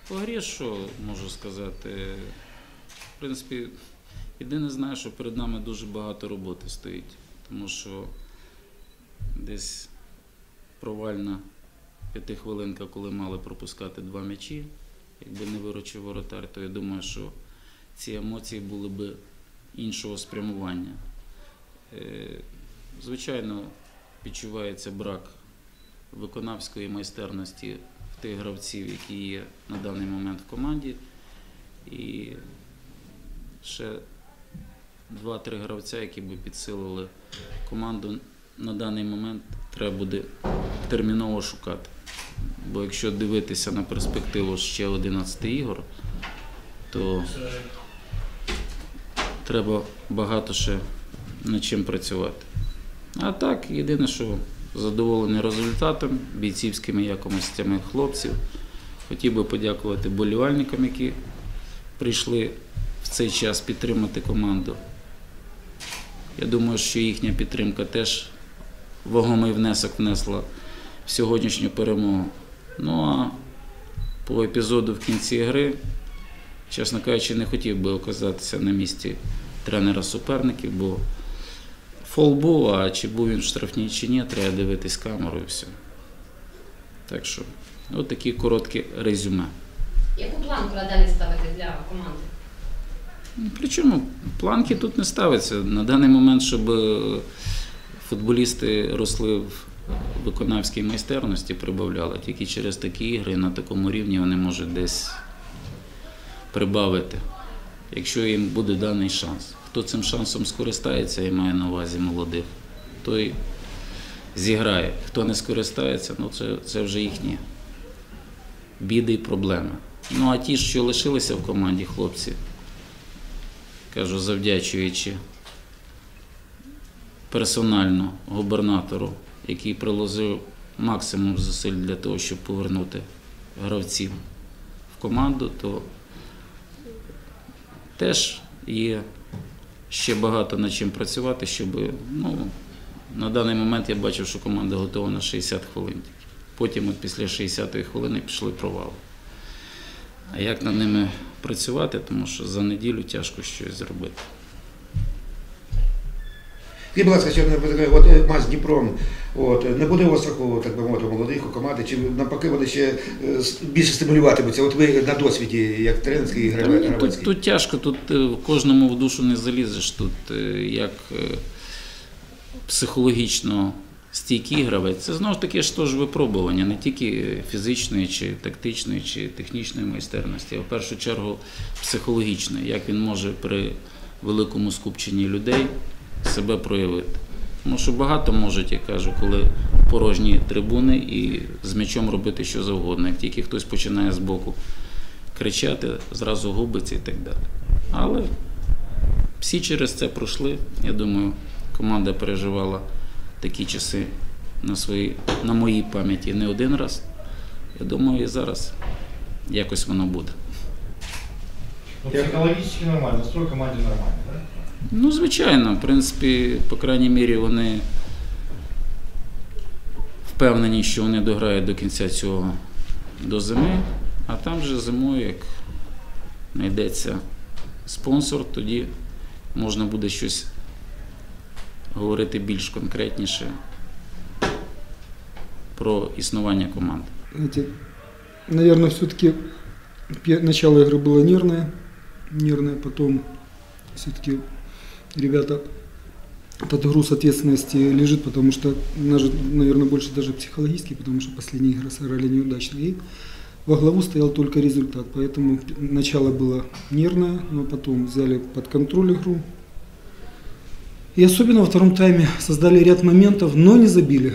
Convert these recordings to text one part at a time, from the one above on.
По грі, що можу сказати? В принципі, єдине знаю, що перед нами дуже багато роботи стоїть. Тому що десь провальна 5-хвилинка, коли мали пропускати 2 м'ячі, якби не виручив воротар, то я думаю, що ці емоції були б іншого спрямування. Звичайно, відчувається брак виконавської майстерності в тих гравців, які є на даний момент в команді. І ще 2-3 гравця, які б підсилили команду, на даний момент треба буде терміново шукати. Бо якщо дивитися на перспективу ще 11 ігор, то треба багато ще над чим працювати. А так, єдине, що задоволений результатом, бійцівськими якостями хлопців. Хотів би подякувати болівальникам, які прийшли в цей час підтримати команду. Я думаю, що їхня підтримка теж вагомий внесок внесла в сьогоднішню перемогу. Ну а по епізоду в кінці гри, чесно кажучи, не хотів би оказатися на місці тренера суперників, бо фол був, а чи був він в штрафній чи ні, треба дивитись камеру і все. Так що, от такі короткі резюме. Яку планку далі ставити для команди? Причому планки тут не ставиться. На даний момент, щоб футболісти росли в виконавській майстерності, прибавляли. Тільки через такі ігри на такому рівні вони можуть десь прибавити, якщо їм буде даний шанс. Хто цим шансом скористається, я маю на увазі молодих, той зіграє. Хто не скористається, ну це вже їхні біди і проблеми. Ну а ті, що лишилися в команді, хлопці, кажу, завдячуючи персонально губернатору, який приложив максимум зусиль для того, щоб повернути гравців в команду, то теж є ще багато над чим працювати, щоб, на даний момент я бачив, що команда готова на 60 хвилин. Потім от після 60-ї хвилини пішли провали. А як над ними працювати, тому що за неділю тяжко щось зробити. Будь ласка, от матч з Дніпром, не буде остраху, так би мовити, молодих у команди, чи навпаки вони ще більше стимулюватимуться? От ви на досвіді, як тренерський і гравецький. Тут тяжко, тут кожному в душу не залізеш, тут як психологічно стійкий гравець. Це знову ж таки ж теж випробування, не тільки фізичної, чи тактичної, чи технічної майстерності, а в першу чергу психологічної, як він може при великому скупченні людей себе проявити. Тому що багато можуть, я кажу, коли порожні трибуни і з м'ячом робити що завгодно. Як тільки хтось починає з боку кричати, зразу губиться і так далі. Але всі через це пройшли. Я думаю, команда переживала такі часи на моїй пам'яті не один раз. Я думаю, і зараз якось воно буде. Психологічно нормально, настрой команді нормальний, так? Ну, звичайно, в принципі, по крайній мірі, вони впевнені, що вони дограють до кінця цього до зими, а там вже зимою, як знайдеться спонсор, тоді можна буде щось говорити більш конкретніше про існування команди. Наверное, все-таки начало игры было нервное, потом все-таки ребята, этот груз ответственности лежит, потому что, наверное, больше даже психологически, потому что последние игры сыграли неудачно. И во главу стоял только результат, поэтому начало было нервное, но потом взяли под контроль игру. И особенно во втором тайме создали ряд моментов, но не забили.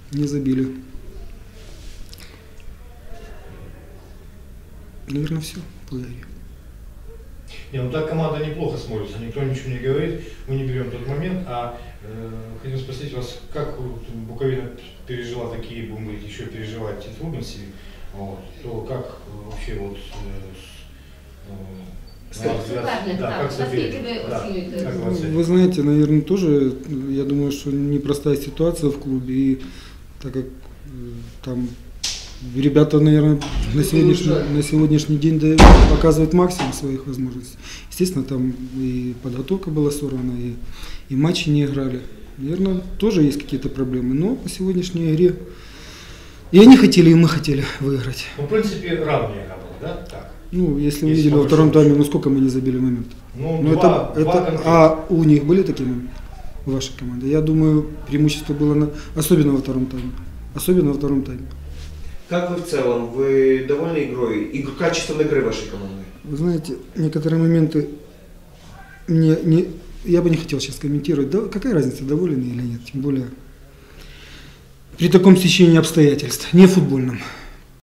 Наверное, все. Благодарю. Так команда неплохо смотрится, никто ничего не говорит, мы не берем тот момент, хотел спросить вас, как Буковина пережила такие, будем говорить, еще переживать эти трудности, то как вообще Суперник, наскільки ви оцінюєте? Вы знаете, наверное, тоже, я думаю, что непростая ситуация в клубе, и так как там Ребята, наверное, на сегодняшний день показывают максимум своих возможностей. Естественно, там и подготовка была сорвана, и матчи не играли. Наверное, тоже есть какие-то проблемы, но по сегодняшней игре и они хотели, и мы хотели выиграть. Ну, в принципе, равная игра была, да? Так. Ну, если вы видели во втором тайме, ну сколько мы не забили моментов? Ну, а у них были такие моменты? У вашей команды? Я думаю, преимущество было особенно во втором тайме. Как вы в целом? Вы довольны игрой и качеством игры вашей команды? Вы знаете, некоторые моменты я бы не хотел сейчас комментировать. Да, какая разница, доволен или нет? Тем более при таком стечении обстоятельств, не футбольном.